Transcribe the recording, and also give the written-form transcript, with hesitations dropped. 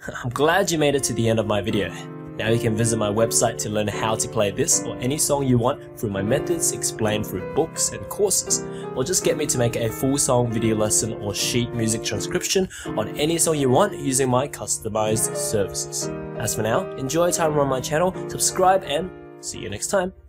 I'm glad you made it to the end of my video. Now you can visit my website to learn how to play this or any song you want through my methods explained through books and courses, or just get me to make a full song video lesson or sheet music transcription on any song you want using my customized services. As for now, enjoy your time on my channel, subscribe, and see you next time.